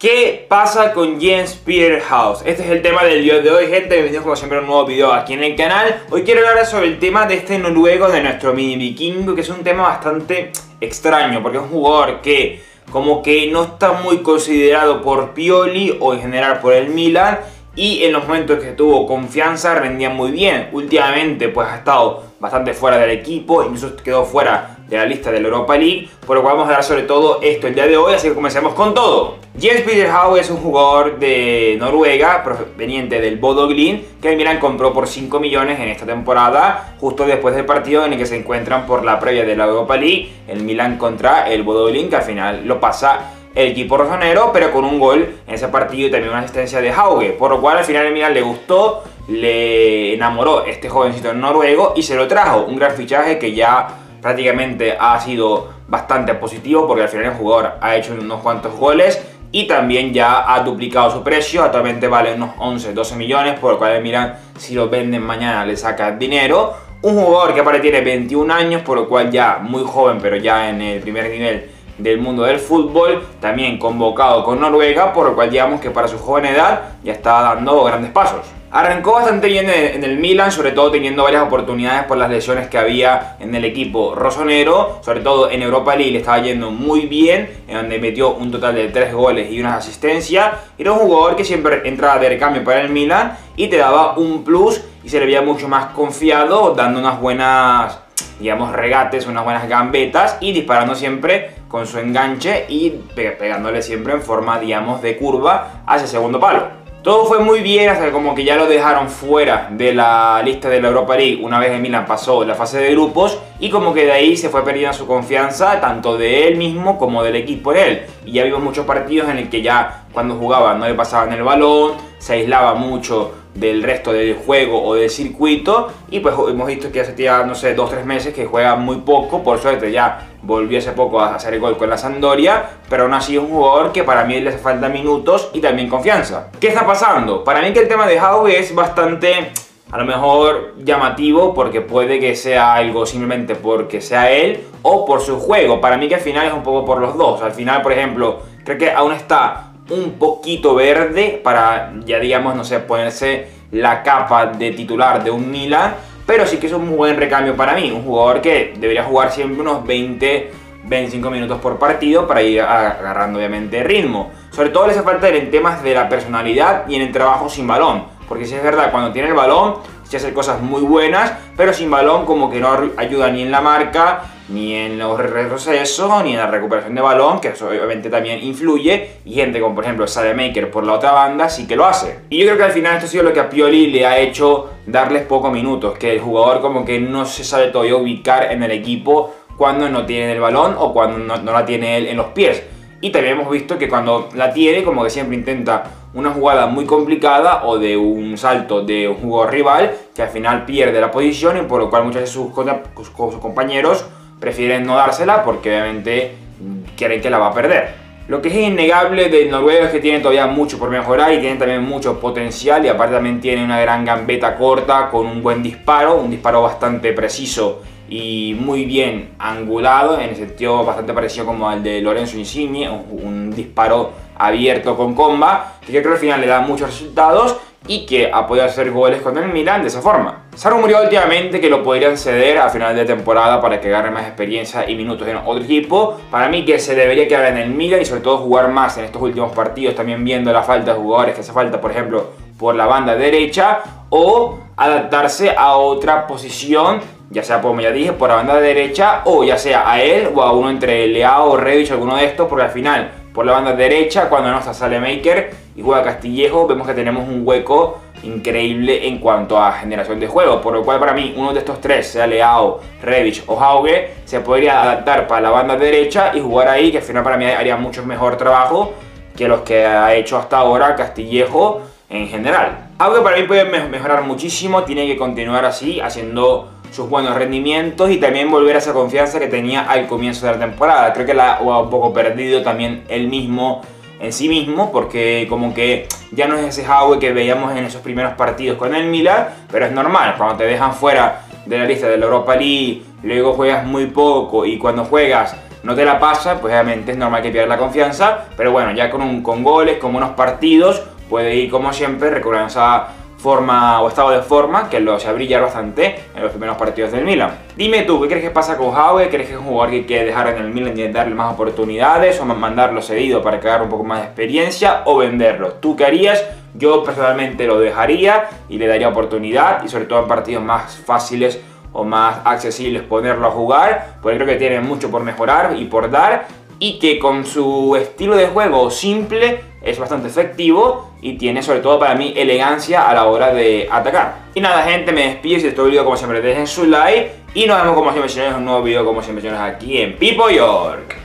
¿Qué pasa con Jens Peterhaus? Este es el tema del día de hoy, gente. Bienvenidos como siempre a un nuevo video aquí en el canal. Hoy quiero hablar sobre el tema de este noruego, de nuestro mini vikingo, que es un tema bastante extraño, porque es un jugador que como que no está muy considerado por Pioli o en general por el Milan, y en los momentos que tuvo confianza rendía muy bien. Últimamente pues ha estado bastante fuera del equipo, incluso quedó fuera de la lista de la Europa League, por lo cual vamos a hablar sobre todo esto el día de hoy, así que comencemos con todo. Jens Peterhaus es un jugador de Noruega, proveniente del Bodø Glimt, que el Milan compró por 5 millones en esta temporada, justo después del partido en el que se encuentran por la previa de la Europa League, el Milan contra el Bodø Glimt, que al final lo pasa el equipo rosonero, pero con un gol en ese partido y también una asistencia de Hauge, por lo cual al final el Milan le gustó, le enamoró este jovencito noruego y se lo trajo. Un gran fichaje que ya prácticamente ha sido bastante positivo, porque al final el jugador ha hecho unos cuantos goles y también ya ha duplicado su precio. Actualmente vale unos 11-12 millones, por lo cual el Milan, si lo venden mañana, le saca dinero. Un jugador que aparte tiene 21 años, por lo cual ya muy joven, pero ya en el primer nivel del mundo del fútbol, también convocado con Noruega, por lo cual digamos que para su joven edad ya está dando grandes pasos. Arrancó bastante bien en el Milan, sobre todo teniendo varias oportunidades por las lesiones que había en el equipo rosonero, sobre todo en Europa League le estaba yendo muy bien, en donde metió un total de 3 goles y unas asistencias. Era un jugador que siempre entraba de recambio para el Milan y te daba un plus y se le veía mucho más confiado, dando unas buenas, digamos, regates, unas buenas gambetas y disparando siempre con su enganche y pegándole siempre en forma, digamos, de curva hacia el segundo palo. Todo fue muy bien hasta que como que ya lo dejaron fuera de la lista de la Europa League una vez el Milan pasó la fase de grupos, y como que de ahí se fue perdiendo su confianza tanto de él mismo como del equipo en él. Y ya vimos muchos partidos en el que ya cuando jugaba no le pasaban el balón, se aislaba mucho del resto del juego o del circuito, y pues hemos visto que hace ya, no sé, 2-3 meses que juega muy poco. Por suerte ya volvió hace poco a hacer el gol con la Sampdoria, pero aún así es un jugador que para mí le hace falta minutos y también confianza. ¿Qué está pasando? Para mí que el tema de Hauge es bastante, a lo mejor, llamativo, porque puede que sea algo simplemente porque sea él o por su juego. Para mí que al final es un poco por los dos. Al final, por ejemplo, creo que aún está un poquito verde para, ya digamos, no sé, ponerse la capa de titular de un Milan, pero sí que es un buen recambio para mí. Un jugador que debería jugar siempre unos 20-25 minutos por partido para ir agarrando obviamente ritmo. Sobre todo le hace falta en temas de la personalidad y en el trabajo sin balón, porque si es verdad, cuando tiene el balón se hace cosas muy buenas, pero sin balón como que no ayuda ni en la marca, ni en los retrocesos, ni en la recuperación de balón, que eso obviamente también influye, y gente como por ejemplo Saelemaekers por la otra banda sí que lo hace. Y yo creo que al final esto ha sido lo que a Pioli le ha hecho darles pocos minutos, que el jugador como que no se sabe todavía ubicar en el equipo cuando no tiene el balón o cuando no la tiene él en los pies. Y también hemos visto que cuando la tiene, como que siempre intenta una jugada muy complicada o de un salto de un jugador rival, que al final pierde la posición, y por lo cual muchos de sus compañeros prefieren no dársela porque obviamente creen que la va a perder. Lo que es innegable del noruego es que tiene todavía mucho por mejorar y tiene también mucho potencial, y aparte también tiene una gran gambeta corta con un buen disparo, un disparo bastante preciso y muy bien angulado, en el sentido bastante parecido como al de Lorenzo Insigne, un disparo abierto con comba, que yo creo que al final le da muchos resultados y que ha podido hacer goles con el Milan de esa forma. Se ha rumoreado últimamente que lo podrían ceder a final de temporada para que agarre más experiencia y minutos en otro equipo. Para mí que se debería quedar en el Milan y sobre todo jugar más en estos últimos partidos, también viendo la falta de jugadores que hace falta, por ejemplo, por la banda derecha, o adaptarse a otra posición, ya sea, como ya dije, por la banda derecha, o ya sea a él o a uno entre Leao o Rebic, alguno de estos, porque al final por la banda derecha, cuando no está Saelemaekers y juega Castillejo, vemos que tenemos un hueco increíble en cuanto a generación de juego, por lo cual para mí uno de estos tres, sea Leao, Rebic o Hauge, se podría adaptar para la banda derecha y jugar ahí, que al final para mí haría mucho mejor trabajo que los que ha hecho hasta ahora Castillejo en general. Hauge para mí puede mejorar muchísimo, tiene que continuar así, haciendo sus buenos rendimientos y también volver a esa confianza que tenía al comienzo de la temporada. Creo que la ha un poco perdido también él mismo en sí mismo, porque como que ya no es ese Hauge que veíamos en esos primeros partidos con el Milan, pero es normal, cuando te dejan fuera de la lista de la Europa League, luego juegas muy poco y cuando juegas no te la pasa, pues obviamente es normal que pierdas la confianza, pero bueno, ya con goles, con buenos partidos, puede ir como siempre recuperando esa forma o estado de forma que lo hace brillar bastante en los primeros partidos del Milan. Dime tú, ¿qué crees que pasa con Howe? ¿Crees que es un jugador que hay que dejar en el Milan y darle más oportunidades o mandarlo cedido para que haga un poco más de experiencia o venderlo? ¿Tú qué harías? Yo personalmente lo dejaría y le daría oportunidad y sobre todo en partidos más fáciles o más accesibles ponerlo a jugar, porque creo que tiene mucho por mejorar y por dar, y que con su estilo de juego simple es bastante efectivo y tiene sobre todo para mí elegancia a la hora de atacar. Y nada gente, me despido, si te gustó el video como siempre dejen su like y nos vemos como siempre en un nuevo video como siempre aquí en Pipo York.